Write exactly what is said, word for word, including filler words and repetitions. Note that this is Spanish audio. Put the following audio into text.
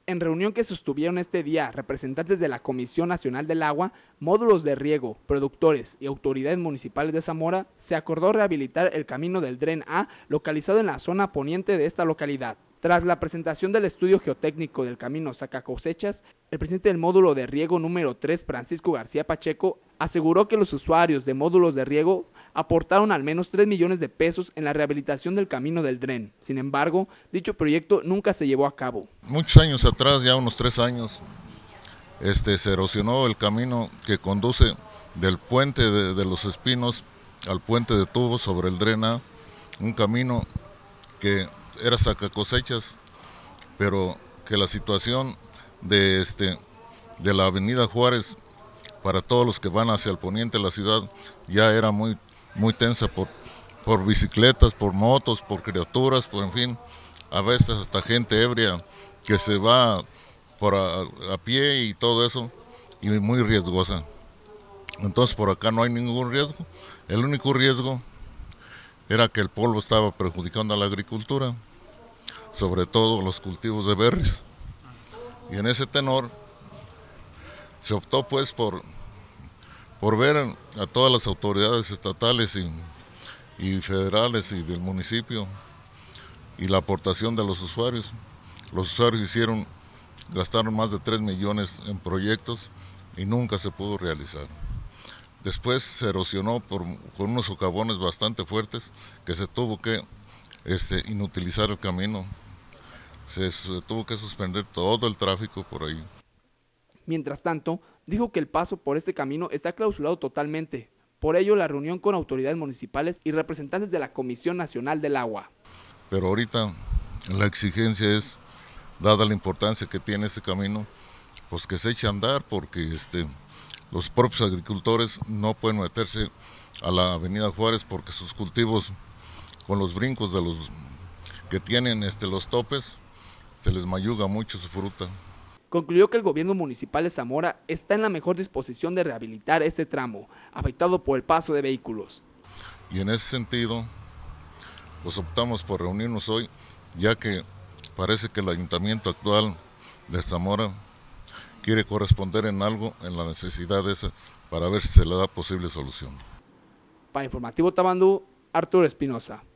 En reunión que sostuvieron este día representantes de la Comisión Nacional del Agua, módulos de riego, productores y autoridades municipales de Zamora, se acordó rehabilitar el camino del Dren A localizado en la zona poniente de esta localidad. Tras la presentación del estudio geotécnico del camino Sacacosechas, el presidente del módulo de riego número tres, Francisco García Pacheco, aseguró que los usuarios de módulos de riego aportaron al menos tres millones de pesos en la rehabilitación del camino del Dren. Sin embargo, dicho proyecto nunca se llevó a cabo. Muchos años atrás, ya unos tres años, este, se erosionó el camino que conduce del puente de, de los Espinos al puente de Tubos sobre el Dren A, un camino que era Sacacosechas, pero que la situación de, este, de la avenida Juárez para todos los que van hacia el poniente de la ciudad ya era muy, muy tensa por, por bicicletas, por motos, por criaturas, por en fin, a veces hasta gente ebria que se va por a, a pie y todo eso, y muy riesgosa. Entonces por acá no hay ningún riesgo. El único riesgo era que el polvo estaba perjudicando a la agricultura, sobre todo los cultivos de berries. Y en ese tenor se optó pues por, por ver a todas las autoridades estatales y, y federales y del municipio y la aportación de los usuarios. Los usuarios hicieron, gastaron más de tres millones en proyectos y nunca se pudo realizar. Después se erosionó por, con unos socavones bastante fuertes que se tuvo que este, inutilizar el camino. Se, se tuvo que suspender todo el tráfico por ahí. Mientras tanto, dijo que el paso por este camino está clausurado totalmente. Por ello, la reunión con autoridades municipales y representantes de la Comisión Nacional del Agua. Pero ahorita la exigencia es, dada la importancia que tiene ese camino, pues que se eche a andar, porque este, los propios agricultores no pueden meterse a la avenida Juárez porque sus cultivos, con los brincos de los que tienen este, los topes, se les mayuga mucho su fruta. Concluyó que el gobierno municipal de Zamora está en la mejor disposición de rehabilitar este tramo, afectado por el paso de vehículos. Y en ese sentido, pues optamos por reunirnos hoy, ya que parece que el ayuntamiento actual de Zamora quiere corresponder en algo en la necesidad esa, para ver si se le da posible solución. Para Informativo Tabandú, Arturo Espinosa.